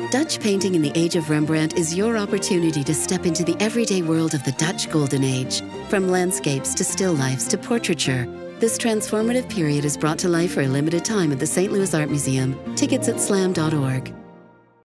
Dutch painting in the age of Rembrandt is your opportunity to step into the everyday world of the Dutch Golden Age. From landscapes to still lifes to portraiture, this transformative period is brought to life for a limited time at the St. Louis Art Museum. Tickets at slam.org.